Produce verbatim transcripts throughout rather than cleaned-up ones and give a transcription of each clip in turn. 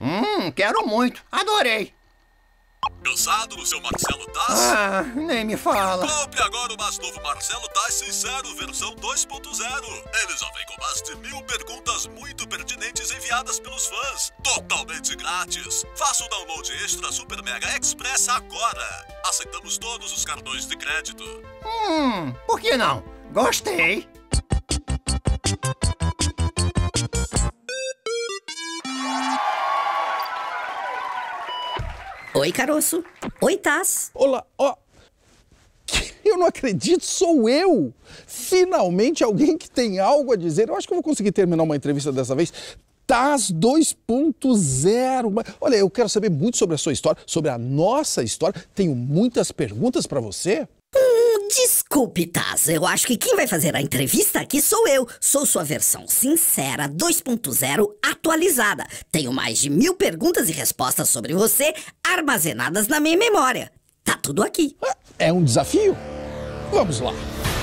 Hum, quero muito. Adorei. Pensado no seu Marcelo Taz? Ah, nem me fala. Compre agora o mais novo Marcelo Taz Sincero, versão dois ponto zero. Ele já vem com mais de mil perguntas muito pertinentes enviadas pelos fãs. Totalmente grátis. Faça o download extra Super Mega Express agora. Aceitamos todos os cartões de crédito. Hum, por que não? Gostei. Oi, caroço. Oi, Taz. Olá, ó. Eu não acredito, sou eu. Finalmente alguém que tem algo a dizer. Eu acho que eu vou conseguir terminar uma entrevista dessa vez. Taz dois ponto zero. Olha, eu quero saber muito sobre a sua história, sobre a nossa história. Tenho muitas perguntas para você. Hum, desculpe, Taz. Eu acho que quem vai fazer a entrevista aqui sou eu. Sou sua versão sincera dois ponto zero atualizada. Tenho mais de mil perguntas e respostas sobre você armazenadas na minha memória. Tá tudo aqui. É um desafio? Vamos lá.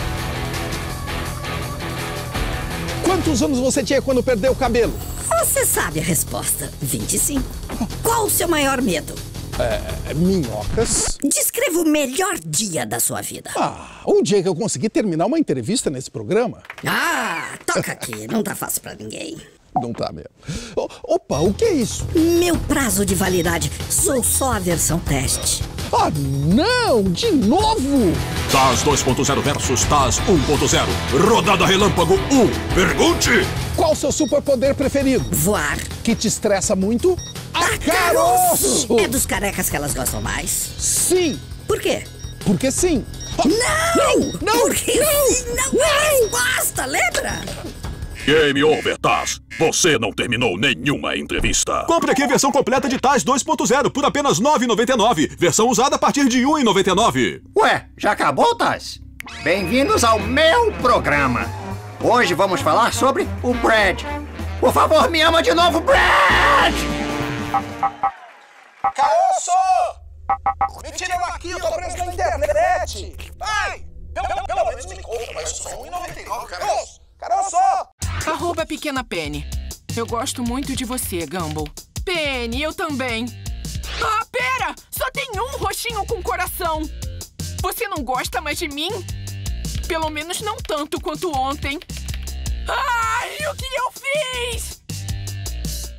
Quantos anos você tinha quando perdeu o cabelo? Você sabe a resposta. vinte e cinco. Qual o seu maior medo? É, minhocas. Descreva o melhor dia da sua vida. Ah, um dia que eu consegui terminar uma entrevista nesse programa. Ah, toca aqui. Não tá fácil pra ninguém. Não tá mesmo. O- Opa, o que é isso? Meu prazo de validade. Sou só a versão teste. Ah, não! De novo! Taz dois ponto zero versus Taz um ponto zero. Rodada Relâmpago um. Pergunte! Qual o seu superpoder preferido? Voar. Que te estressa muito? Ah, caroço! É dos carecas que elas gostam mais? Sim! Por quê? Porque sim! Não! Não! Porque Não! sim, não é resposta, lembra? Game over, Taz. Você não terminou nenhuma entrevista. Compre aqui a versão completa de Taz dois ponto zero por apenas nove reais e noventa e nove centavos. Versão usada a partir de um real e noventa e nove centavos. Ué, já acabou, Taz? Bem-vindos ao meu programa. Hoje vamos falar sobre o Brad. Por favor, me ama de novo, Brad! Caroço! Me tira daqui, eu tô preso na internet! Ai! Pelo, pelo menos me conta, mas só um real e noventa e nove, caroço! Caroço! Arroba Pequena Penny. Eu gosto muito de você, Gumball. Penny, eu também. Ah, pera! Só tem um roxinho com coração. Você não gosta mais de mim? Pelo menos não tanto quanto ontem. Ai, o que eu fiz?